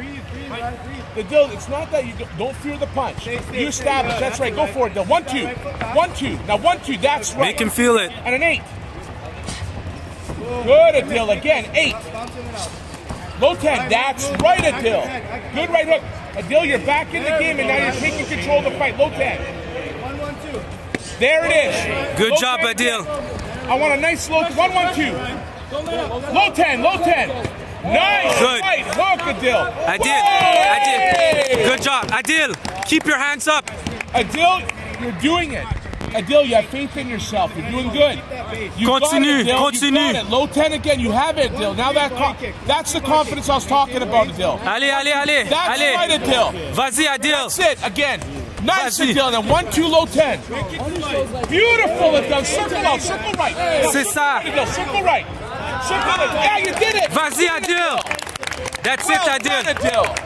Adil, it's not that you don't fear the punch. You establish. That's right. Go for it, Adil. 1, 2. 1, 2. Now 1, 2. That's right. Make him feel it. And an 8. Good, Adil. Again, 8. Low 10. That's right, Adil. Good right hook. Adil, you're back in the game, and now you're taking control of the fight. Low 10. There it is. Good job, Adil. I want a nice low 1, 1, 2. Low 10. Low 10. Nice. Good. Right hook, Adil. Adil. Good job. Adil, keep your hands up. Adil, you're doing it. Adil, you have faith in yourself. You're doing good. You Continue, got it, Adil. continue. You got it. Low 10 again. You have it, Adil. Now that's the confidence I was talking about, Adil. Allez. That's right, Adil. Vas-y, Adil. That's it. Again. Nice, Adil. And 1, 2, low 10. Beautiful, Adil. Circle out. Circle right. C'est ça. Adil. Circle right. Circle right. Yeah, you did it. Vas-y, Adil. That's it, Adil. Adil.